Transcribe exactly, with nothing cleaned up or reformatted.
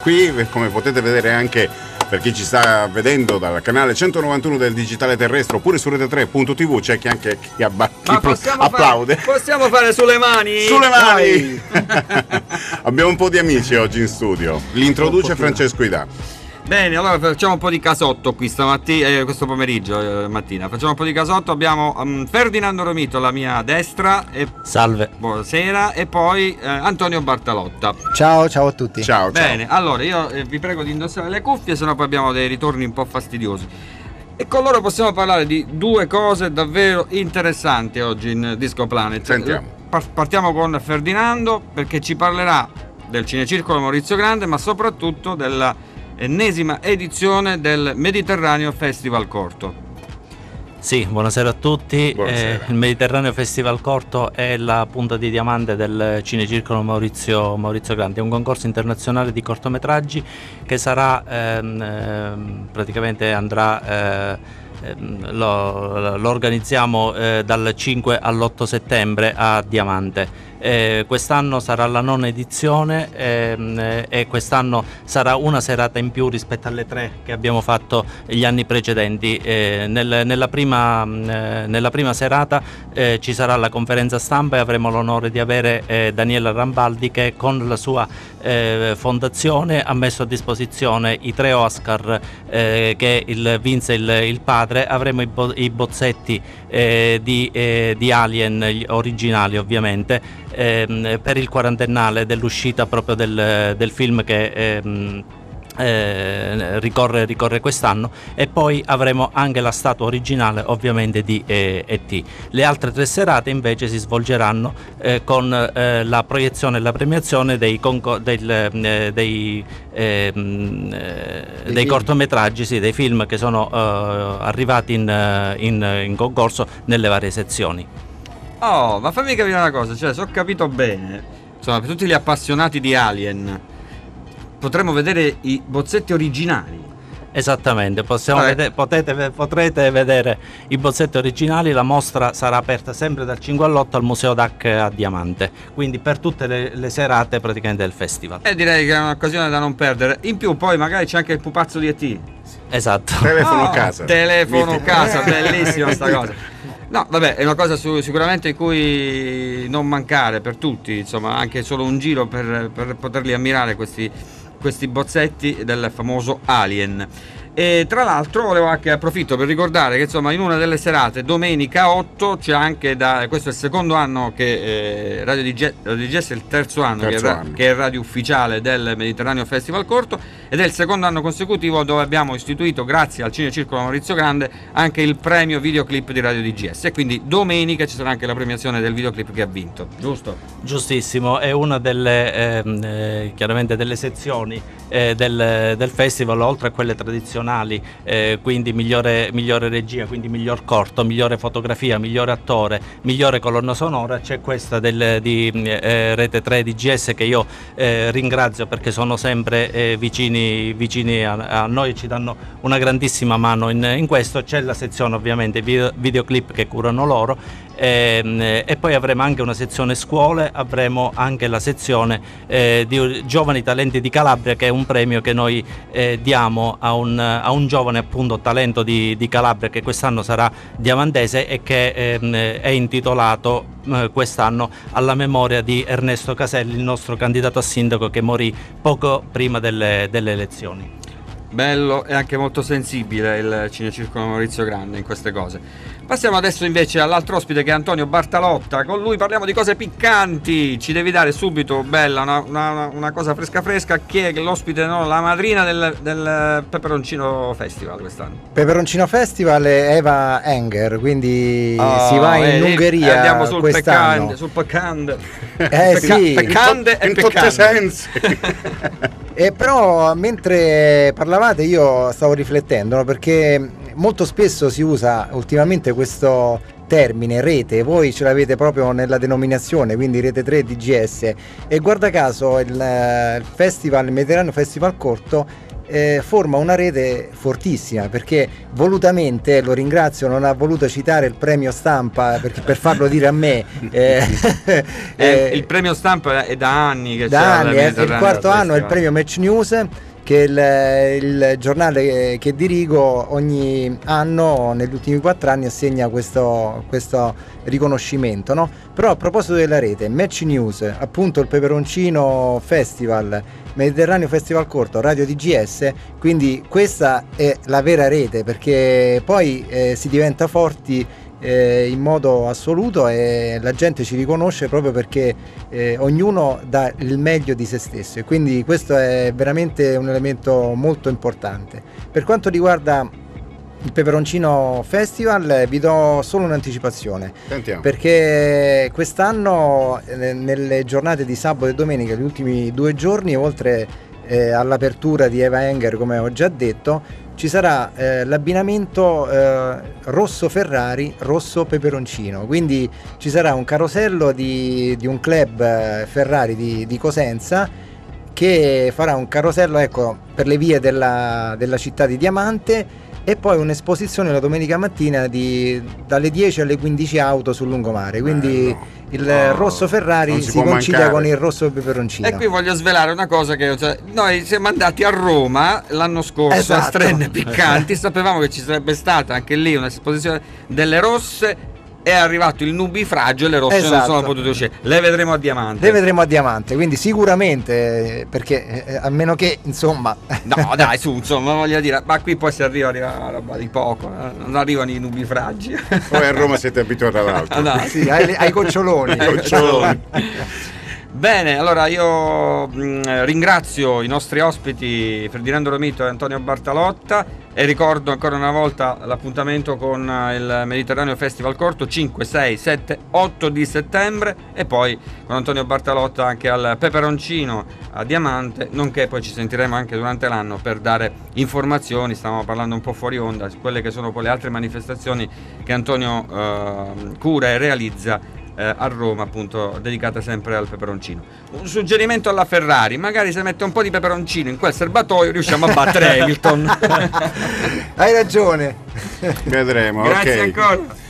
qui, come potete vedere anche per chi ci sta vedendo dal canale centonovantuno del digitale terrestre oppure su rete tre punto tv, c'è chi anche chi, abba, chi pro, applaude. Fare, possiamo fare sulle mani? Sulle mani! Abbiamo un po' di amici oggi in studio. Li introduce Francesco Idà. Bene, allora facciamo un po' di casotto qui stamattina, eh, questo pomeriggio, eh, mattina. Facciamo un po' di casotto. Abbiamo um, Ferdinando Romito alla mia destra. E... Salve. Buonasera. E poi eh, Antonio Bartalotta. Ciao, ciao a tutti. Ciao, ciao. Bene, allora io eh, vi prego di indossare le cuffie, sennò poi abbiamo dei ritorni un po' fastidiosi. E con loro possiamo parlare di due cose davvero interessanti oggi in Disco Planet. Sentiamo. Partiamo con Ferdinando, perché ci parlerà del Cinecircolo Maurizio Grande, ma soprattutto della ennesima edizione del Mediterraneo Festival Corto. Sì, buonasera a tutti. Buonasera. Eh, il Mediterraneo Festival Corto è la punta di diamante del Cinecircolo Maurizio, Maurizio Grande, è un concorso internazionale di cortometraggi che sarà ehm, ehm, praticamente andrà eh, Lo, lo organizziamo eh, dal cinque all'otto settembre a Diamante. Eh, quest'anno sarà la nona edizione ehm, e quest'anno sarà una serata in più rispetto alle tre che abbiamo fatto gli anni precedenti. Eh, nel, nella, prima, eh, nella prima serata eh, ci sarà la conferenza stampa e avremo l'onore di avere eh, Daniela Rambaldi, che con la sua eh, fondazione ha messo a disposizione i tre Oscar eh, che il, vinse il, il padre. Avremo i, bo i bozzetti eh, di, eh, di Alien originali, ovviamente, ehm, per il quarantennale dell'uscita proprio del, del film che ehm, eh, ricorre, ricorre quest'anno, e poi avremo anche la statua originale ovviamente di eh, E T. Le altre tre serate invece si svolgeranno eh, con eh, la proiezione e la premiazione dei, del, eh, dei, eh, dei, dei cortometraggi, sì, dei film che sono eh, arrivati in, in, in concorso nelle varie sezioni. Oh, ma fammi capire una cosa, cioè, se ho capito bene, insomma, per tutti gli appassionati di Alien potremo vedere i bozzetti originali. Esattamente, possiamo vede potete, potrete vedere i bozzetti originali. La mostra sarà aperta sempre dal cinque all'otto al Museo D A C a Diamante, quindi per tutte le, le serate praticamente del festival. E direi che è un'occasione da non perdere. In più poi magari c'è anche il pupazzo di E T. Esatto. Telefono oh, casa. Telefono casa, bellissima sta cosa. No, vabbè, è una cosa su, sicuramente in cui non mancare per tutti, insomma, anche solo un giro per, per poterli ammirare questi questi bozzetti del famoso Alien. E tra l'altro volevo anche approfitto per ricordare che insomma in una delle serate, domenica otto, c'è anche, da questo è il secondo anno che eh, Radio D J, Radio D J è il terzo anno, terzo che, è, anno. che è radio ufficiale del Mediterraneo Festival Corto, ed è il secondo anno consecutivo dove abbiamo istituito, grazie al Cinecircolo Maurizio Grande, anche il premio videoclip di Radio D G S, e quindi domenica ci sarà anche la premiazione del videoclip che ha vinto, giusto? Giustissimo, è una delle ehm, eh, chiaramente delle sezioni eh, del, del festival, oltre a quelle tradizionali, eh, quindi migliore, migliore regia, quindi miglior corto, migliore fotografia, migliore attore, migliore colonna sonora. C'è questa del, di eh, Rete tre D G S, che io eh, ringrazio perché sono sempre eh, vicini, vicini a, a noi e ci danno una grandissima mano in, in questo. C'è la sezione ovviamente video, videoclip che curano loro, e, e poi avremo anche una sezione scuole, avremo anche la sezione eh, di Giovani Talenti di Calabria, che è un premio che noi eh, diamo a un, a un giovane appunto talento di, di Calabria, che quest'anno sarà diamantese e che eh, è intitolato eh, quest'anno alla memoria di Ernesto Caselli, il nostro candidato a sindaco, che morì poco prima delle, delle elezioni. Bello e anche molto sensibile il Cinecircolo Maurizio Grande in queste cose. Passiamo adesso invece all'altro ospite, che è Antonio Bartalotta. Con lui parliamo di cose piccanti. Ci devi dare subito, bella, una, una, una cosa fresca fresca. Chi è l'ospite, no? La madrina del, del Peperoncino Festival quest'anno? Peperoncino Festival è Eva Enger, quindi oh, si va in eh, Ungheria andiamo sul quest'anno. peccante, sul peccante. Eh sì, peccante e in tutti i sensi. E però mentre parlavate io stavo riflettendo, no? Perché molto spesso si usa ultimamente questo termine rete, voi ce l'avete proprio nella denominazione, quindi Rete tre D G S, e guarda caso il, il festival, il Mediterraneo Festival Corto, eh, forma una rete fortissima, perché volutamente, lo ringrazio, non ha voluto citare il premio stampa perché, per farlo dire a me. eh, eh, il premio stampa è da anni che da c'è anni, è il quarto anno, è il premio Match News, che è il, il giornale che dirigo ogni anno, negli ultimi quattro anni assegna questo, questo riconoscimento, no? Però a proposito della rete, Match News, appunto il Peperoncino Festival, Mediterraneo Festival Corto, Radio D G S, quindi questa è la vera rete, perché poi eh, si diventa forti Eh, in modo assoluto e la gente ci riconosce proprio perché eh, ognuno dà il meglio di se stesso, e quindi questo è veramente un elemento molto importante. Per quanto riguarda il Peperoncino Festival, vi do solo un'anticipazione. Sentiamo. Perché quest'anno eh, nelle giornate di sabato e domenica, gli ultimi due giorni, oltre eh, all'apertura di Eva Enger, come ho già detto, ci sarà eh, l'abbinamento eh, rosso Ferrari, rosso Peperoncino, quindi ci sarà un carosello di, di un club eh, Ferrari di, di Cosenza, che farà un carosello, ecco, per le vie della, della città di Diamante, e poi un'esposizione la domenica mattina di, dalle dieci alle quindici auto sul lungomare, quindi eh, no. il no, si rosso Ferrari si, si concilia mancare con il rosso Peperoncino. E qui voglio svelare una cosa, che cioè, noi siamo andati a Roma l'anno scorso, esatto, a Strenne Piccanti, sapevamo che ci sarebbe stata anche lì un'esposizione delle rosse, è arrivato il nubifragio e le rosse, esatto, non sono potute uscire. Le vedremo a Diamante. Le vedremo a Diamante, quindi sicuramente, perché eh, a meno che, insomma, no dai, su, insomma, voglio dire, ma qui poi si arriva, arriva a roba di poco, eh? Non arrivano i nubifragi. Poi a Roma siete abituati all'altro. No. Sì, ai, ai coccioloni. Ai coccioloni. Bene, allora io mh, ringrazio i nostri ospiti Ferdinando Romito e Antonio Bartalotta, e ricordo ancora una volta l'appuntamento con il Mediterraneo Festival Corto cinque, sei, sette, otto di settembre, e poi con Antonio Bartalotta anche al Peperoncino a Diamante, nonché poi ci sentiremo anche durante l'anno per dare informazioni, stavamo parlando un po' fuori onda, su quelle che sono poi le altre manifestazioni che Antonio eh, cura e realizza Eh, a Roma, appunto, dedicata sempre al peperoncino. Un suggerimento alla Ferrari: magari se mette un po' di peperoncino in quel serbatoio riusciamo a battere Hamilton. Hai ragione. Vedremo. Grazie okay. ancora.